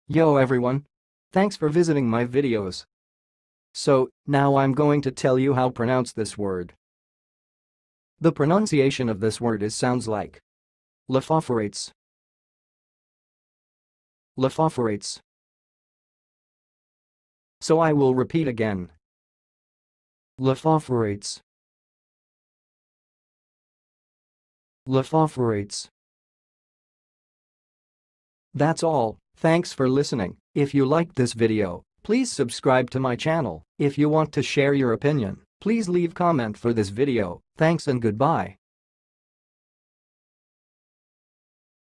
Yo everyone! Thanks for visiting my videos. So, now I'm going to tell you how to pronounce this word. The pronunciation of this word sounds like Lophophorates. Lophophorates. So I will repeat again. Lophophorates. Lophophorates. That's all. Thanks for listening. If you liked this video, please subscribe to my channel. If you want to share your opinion, please leave comment for this video. Thanks and goodbye.